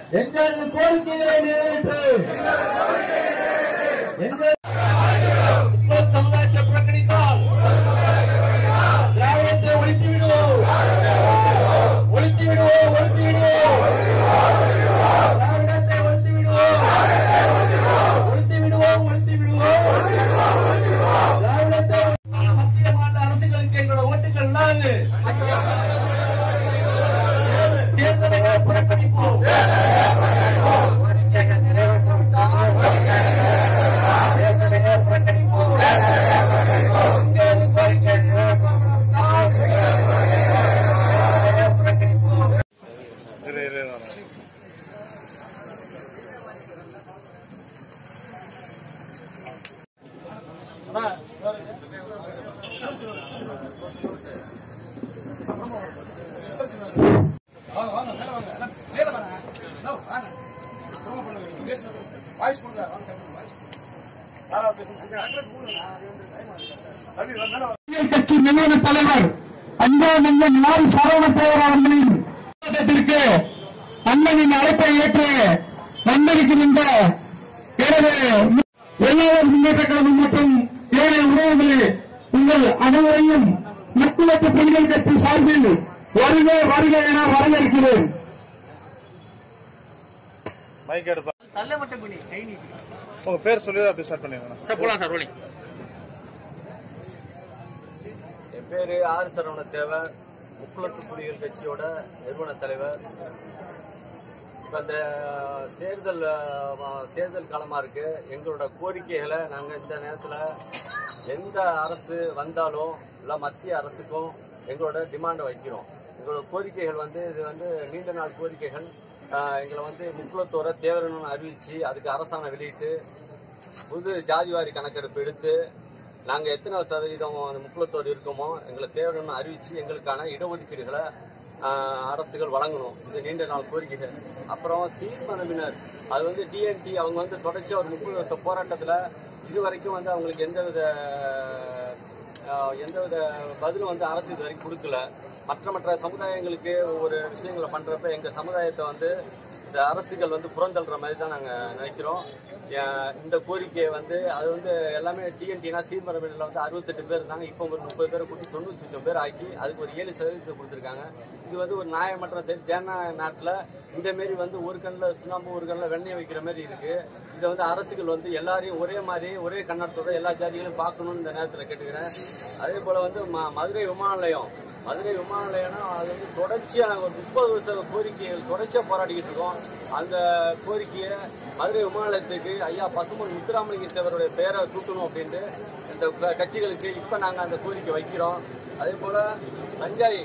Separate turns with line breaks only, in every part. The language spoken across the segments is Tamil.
எங்களது கோரிக்கைகளை நிறைவேற்று. சமுதாயத்தை புறக்கணித்தால் திராவிடத்தை ஒழித்து விடுவோம், ஒழித்து விடுவோம், ஒழித்து விடுவோம். திராவிடத்தை ஒழித்து விடுவோம், ஒழித்து விடுவோம், ஒழித்து விடுவோம். திராவிடத்தை மத்திய மாநில அரசுகளுக்கு எங்களோட ஓட்டுகள் இல்லாது தேர்தலை புறக்கணிப்போம். கோரிக்கைகள் நிறைவேற்றவிட்டால் தேர்தலை புறக்கணிப்போம். கோரிக்கை நிறைவேற்றவிட்டால் புறக்கணிப்போம்.
கட்சி நிறுவன தலைவர் அண்ணன் சரவணத்தேவர் அவர்களின் கூட்டத்திற்கு அண்ணனின் அழைப்பை ஏற்று வந்திருக்கின்ற எனது எல்லாரும் முன்னேற்ற கழகம் மற்றும் ஏழை உறவுகளே, உங்கள் அனைவரையும் முக்குளத்து புலிகள் கட்சி சார்பில் வருக வருக என வரவேற்கிறேன்.
உங்க பேர் சொல்லி அப்படி ஸ்டார்ட் பண்ணிடுங்க.
என் பேரு ஆர் சரவணத்தேவர், முக்குளத்து புலிகள் கட்சியோட நிறுவன தலைவர். இப்ப இந்த தேர்தல் காலமா இருக்கு. எங்களோட கோரிக்கைகளை நாங்க இந்த நேரத்துல எந்த அரசு வந்தாலும் இல்ல மத்திய அரசுக்கும் எங்களோட டிமாண்டை வைக்கிறோம். எங்களோட கோரிக்கைகள் இது நீண்ட நாள் கோரிக்கைகள். எங்களை முக்குளத்தோரை தேவரன்னு அறிவிச்சு அதுக்கு அரசாணை வெளியிட்டு புது ஜாதிவாரி கணக்கெடுப்பு எடுத்து நாங்க எத்தனை சதவீதம் அந்த முக்குளத்தோர் இருக்கோமோ எங்களை தேவரன்னு அறிவிச்சு எங்களுக்கான இடஒதுக்கீடுகளை அரசுகள் வழங்கணும். இது நீண்ட நாள் கோரிக்கைகள். அப்புறம் சீர்மரபினர் அது டிஎன்டி அவங்க தொடர்ச்சியா ஒரு 30 வருஷ போராட்டத்துல இதுவரைக்கும் அவங்களுக்கு எந்தவித பதிலும் அரசு இது வரைக்கும் கொடுக்கல. மற்ற சமுதாயங்களுக்கு ஒவ்வொரு விஷயங்களை பண்றப்ப எங்க சமுதாயத்தை இந்த அரசுகள் புறந்தள்ளுற மாதிரி தான் நாங்க நினைக்கிறோம். இந்த கோரிக்கையை அது எல்லாமே டிஎன்டினா சீர்மரபினர்ல 68 பேர் இருந்தாங்க. இப்போ ஒரு 30 பேரை கூட்டி 90 பேர் ஆக்கி அதுக்கு ஒரு 7% கொடுத்துருக்காங்க. இது ஒரு நியாயமற்ற செயல். ஜனநாயக நாட்டுல இந்த மாரி ஒரு கண்ணில் சுண்ணாம்பு ஒரு கண்ணில் வெண்ணெய் வைக்கிற மாதிரி இருக்கு. இதை அரசுகள் எல்லாரையும் ஒரே மாதிரி ஒரே கண்ணோட்டத்தோட எல்லா ஜாதிகளையும் பார்க்கணும்னு இந்த நேரத்தில் கேட்டுக்கிறேன். அதே போல மதுரை விமான நிலையம்னா அது தொடர்ச்சியா நாங்கள் ஒரு 30 வருஷ கோரிக்கைகள் தொடர்ச்சியா போராடிக்கிட்டு இருக்கோம். அந்த கோரிக்கையை மதுரை விமான நிலையத்துக்கு ஐயா பசுமன் முத்துராமலிங்க தேவருடைய பெயரை சூட்டணும் அப்படின்ட்டு இந்த கட்சிகளுக்கு இப்ப நாங்க அந்த கோரிக்கை வைக்கிறோம். அதே போல தஞ்சை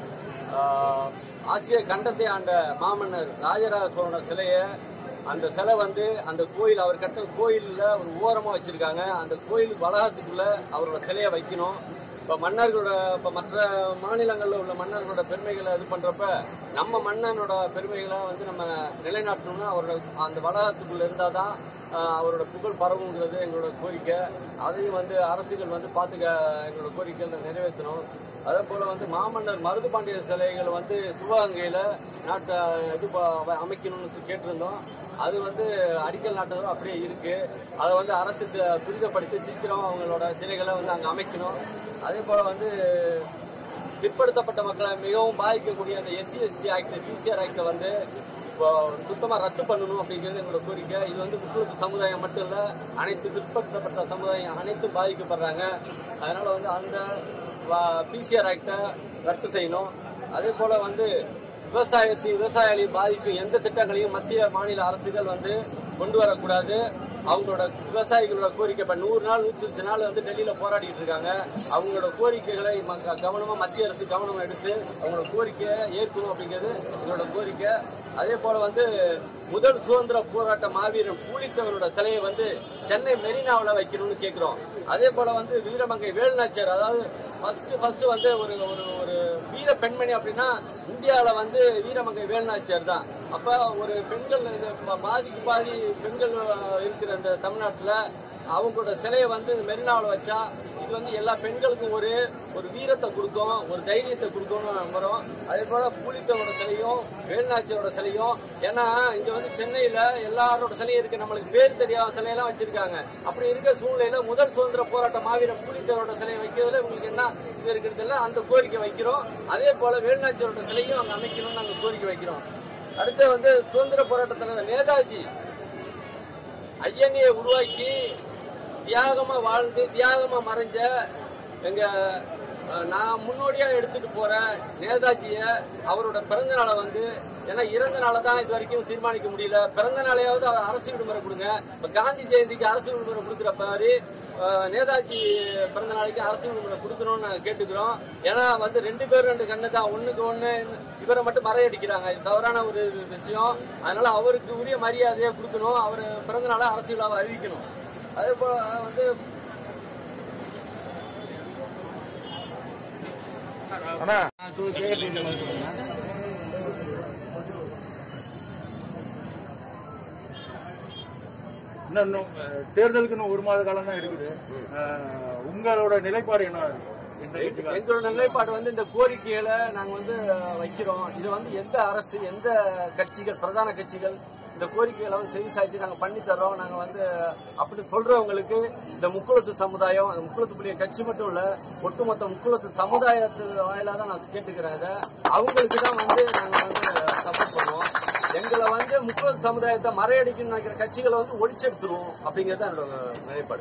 ஆசிய கண்டத்தை ஆண்ட மாமன்னர் ராஜராஜ சோழன சிலையை அந்த சிலை அந்த கோயில் அவர் கட்ட கோயில்ல ஒரு ஓரமா வச்சிருக்காங்க. அந்த கோயில் வளாகத்துக்குள்ள அவரோட சிலையை வைக்கணும். இப்ப மன்னர்களோட மற்ற மாநிலங்கள்ல உள்ள மன்னர்களோட பெருமைகளை இது பண்றப்ப நம்ம மன்னனோட பெருமைகளை நம்ம நிலைநாட்டணும்னா அவரோட அந்த வளாகத்துக்குள்ள இருந்தாதான் அவரோட புகழ் பரவுங்கிறது எங்களோட கோரிக்கை. அதையும் அரசுகள் பார்த்துக்க எங்களோட கோரிக்கைகளை நிறைவேற்றணும். அதே போல மாமன்னர் மருதுபாண்டிய சிலைகள் சிவகங்கையில நாட்டை இது அமைக்கணும்னு கேட்டிருந்தோம். அது அடிக்கல் நாட்டதும் அப்படியே இருக்கு. அதை அரசு துரிதப்படுத்தி சீக்கிரம் அவங்களோட சிலைகளை அங்க அமைக்கணும். அதே போல பிற்படுத்தப்பட்ட மக்களை மிகவும் பாதிக்கக்கூடிய அந்த SC/ST ஆக்ட் பிசிஆர் ஆக்டை இப்போ சுத்தமா ரத்து பண்ணணும் அப்படிங்கிறது எங்களோட கோரிக்கை. இது முக்குளத்து சமுதாயம் மட்டும் இல்ல, அனைத்து பிற்படுத்தப்பட்ட சமுதாயம் அனைத்தும் பாதிக்கப்படுறாங்க. அதனால அந்த பிசிஆர் ஆக்டை ரத்து செய்யணும். அதே போல விவசாயி பாதிக்கும் எந்த திட்டங்களையும் மத்திய மாநில அரசுகள் கொண்டு வரக்கூடாது. அவங்களோட விவசாயிகளோட கோரிக்கை இப்ப 100 நாள் 120 நாள் டெல்லியில போராடிட்டு இருக்காங்க. அவங்களோட கோரிக்கைகளை கவனமா மத்திய அரசு கவனமா எடுத்து அவங்களோட கோரிக்கையை ஏற்கணும் அப்படிங்கிறது எங்களோட கோரிக்கை. அதே போல முதல் சுதந்திர போராட்ட மாவீரன் பூலித்தவரோட சிலையை சென்னை மெரினாவில் வைக்கணும்னு கேட்கிறோம். அதே போல வீரமங்கை வேலுநாச்சியார், அதாவது ஃபர்ஸ்ட் ஒரு வீர பெண்மணி அப்படின்னா இந்தியாவில் வீரமங்கை வேலுநாச்சியார் தான். அப்ப ஒரு பெண்கள் பாதிக்கு பாதி பெண்கள் இருக்கிற இந்த தமிழ்நாட்டில் அவங்களோட சிலையை மெரினாவில் வச்சா இது வந்து எல்லா பெண்களுக்கும் ஒரு வீரத்தை கொடுக்கும், ஒரு தைரியத்தை கொடுக்கணும்னு நம்புறோம். அதே போல புலித்தோட சிலையும் வேலுநாச்சியோட சிலையும், ஏன்னா இங்க வந்து சென்னையில எல்லாரோட சிலையும் இருக்கு, நம்மளுக்கு பேர் தெரியாத சிலையெல்லாம் வச்சிருக்காங்க. அப்படி இருக்க சூழ்நிலையில முதல் சுதந்திர போராட்ட மாவீரன் புலித்தோட சிலையை வைக்கிறதுல உங்களுக்கு என்ன இது இருக்கிறதுல அந்த கோரிக்கை வைக்கிறோம். அதே போல வேலுநாச்சியோட சிலையும் அங்க அமைக்கணும்னு நாங்க கோரிக்கை வைக்கிறோம். அடுத்து வந்து சுதந்திர போராட்ட தலைவர் நேதாஜி ஐயனையை உருவாக்கி தியாகமா வாழ்ந்து தியாகமா மறைஞ்ச நான் முன்னோடியா எடுத்துட்டு போற நேதாஜிய அவரோட பிறந்த நாளை வந்து, ஏன்னா இறந்த நாளை தான் இது வரைக்கும் தீர்மானிக்க முடியல, பிறந்த நாளையாவது அரசு விடுமுறை கொடுங்க. இப்ப காந்தி ஜெயந்திக்கு அரசு விடுமுறை கொடுக்குற மாதிரி நேதாஜி பிறந்த நாளைக்கு அரசு விடுமுறை கொடுக்கணும்னு நாங்கள் கேட்டுக்கிறோம். ஏன்னா வந்து 2 பேரும் 2 கண்ணு தான், ஒண்ணுக்கு ஒண்ணு இவரை மட்டும் மறையடிக்கிறாங்க. இது தவறான ஒரு விஷயம். அதனால அவருக்கு உரிய மரியாதையை கொடுக்கணும், அவர் பிறந்த நாளை அரசு விழாவை அறிவிக்கணும். அதே போல வந்து
இன்னும் தேர்தலுக்கு இன்னும் 1 மாத காலம் தான் இருக்குது. உங்களோட நிலைப்பாடு என்ன?
எங்களோட நிலைப்பாடு வந்து இந்த கோரிக்கைகளை நாங்க வந்து வைக்கிறோம். இது வந்து எந்த அரசு, எந்த கட்சிகள், பிரதான கட்சிகள் இந்த கோரிக்கைகளை வந்து செவி சாய்ச்சி நாங்க பண்ணி தர்றோம். நாங்க வந்து அப்படி சொல்றவங்களுக்கு இந்த முக்குளத்து சமுதாயம், முக்குளத்து புலிய கட்சி மட்டும் இல்ல, ஒட்டுமொத்த முக்குளத்து சமுதாயத்து வாயிலாக தான் நான் கேட்டுக்கிறேன். இதை அவங்களுக்கு தான் வந்து நாங்க வந்து சப்போர்ட் பண்ணுவோம். எங்களை வந்து முக்குளத்து சமுதாயத்தை மறையடிக்கணும்னு நினைக்கிற கட்சிகளை வந்து ஒழிச்செடுத்துருவோம் அப்படிங்கறது என்னோட நிலைப்பாடு.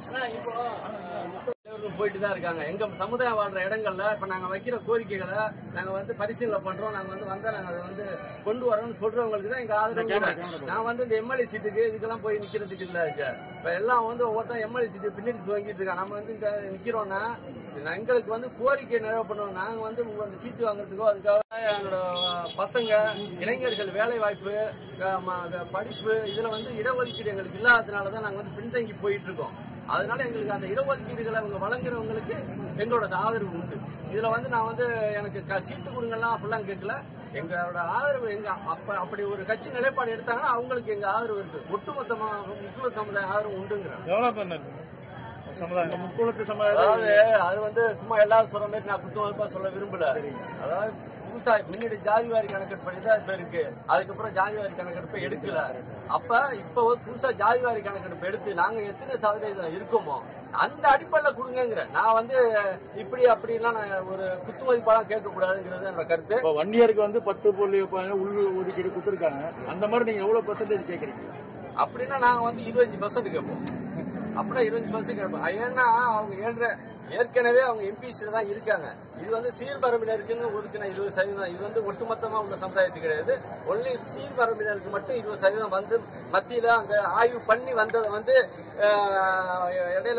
போயிட்டு தான் இருக்காங்க. எங்க சமுதாயம் வாழ்ற இடங்கள்ல இப்ப நாங்க வைக்கிற கோரிக்கைகளை நாங்க வந்து பரிசீலனை பண்றோம். நாங்க வந்து வந்தா நாங்க அதை வந்து கொண்டு வரோம்னு சொல்றவங்களுக்கு தான் எங்க ஆதரவு. நான் வந்து இந்த எம்எல்ஏ சீட்டுக்கு இதுக்கெல்லாம் போய் நிக்கிறதுக்கு இல்ல. இப்ப எல்லாம் வந்து ஒவ்வொருத்தரும் எம்எல்ஏ சீட்டு பின்னாடி துவங்கிட்டு இருக்காங்க. நம்ம வந்து இங்க நிக்கிறோம்னா எங்களுக்கு வந்து கோரிக்கை நிறைவேற்றணும். நாங்க வந்து அந்த சீட்டு வாங்குறதுக்கோ அதுக்காக எங்களோட பசங்க, இளைஞர்கள் வேலை வாய்ப்பு, படிப்பு இதுல வந்து இடஒதுக்கீடு எங்களுக்கு இல்லாததுனாலதான் நாங்க வந்து பின்தங்கி போயிட்டு இருக்கோம். அதனால எங்களுக்கு அந்த இடஒதுக்கீடுகளை அவங்க வழங்குறவங்களுக்கு எங்களோட ஆதரவு உண்டு. இதுல வந்து நான் வந்து எனக்கு சீட்டு கொடுங்கலாம் அப்படிலாம் கேட்கல. எங்களோட ஆதரவு எங்க அப்படி ஒரு கட்சி நிலைப்பாடு எடுத்தாங்கன்னா அவங்களுக்கு எங்க ஆதரவு இருக்கு. ஒட்டுமொத்தமா முக்குளத்து சமுதாய ஆதரவு உண்டுங்கிறேன்.
முக்குளத்து சமுதாயம்
அதாவது அது வந்து சும்மா எல்லாரும் சொல்ற மாதிரி நான் குத்துமதிப்பா சொல்ல விரும்பல. அதாவது புதுசா முன்னாடி ஜாதிவாரி கணக்கெடுப்பு தான் இப்ப இருக்கு. அதுக்கப்புறம் ஜாதிவாரி கணக்கெடுப்பு எடுக்கல. இப்ப புதுசா ஜாதிவாரி கணக்கெடுப்பு எடுத்து நாங்க எத்தனை சதவீதம் இருக்கோமோ அந்த அடிப்படையில கொடுங்கிற. நான் வந்து இப்படி அப்படிலாம் நான் ஒரு குத்துமதிப்பாலாம் கேட்க கூடாதுங்கிறது என்னோட கருத்து.
வன்னியருக்கு வந்து 10 உள் ஒதுக்கீடு கொடுத்துருக்காங்க. அந்த மாதிரி நீங்க எவ்வளவு % கேட்கறீங்க?
அப்படின்னா நாங்க வந்து 25% கேட்போம். அப்படின்னா 25% கேட்போம். ஏன்னா அவங்க ஏற்கனவே அவங்க எம்பிசில தான் இருக்காங்க. இது வந்து சீர்பரம்பினருக்குன்னு ஒதுக்கின 20%. இது வந்து ஒட்டுமொத்தமா உள்ள சமுதாயத்துக்கு கிடையாது. ஒன்லி சீர்பரம்பினருக்கு மட்டும் 20% வந்து மத்தியில அந்த ஆய்வு பண்ணி வந்ததை வந்து இடையில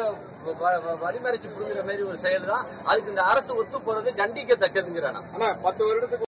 வழிமறைச்சு புரிஞ்சுற மாதிரி ஒரு செயல் தான். அதுக்கு இந்த அரசு ஒத்து போறது கண்டிக்கத்தக்கதுங்கிறானா.
10 வருடத்துக்கு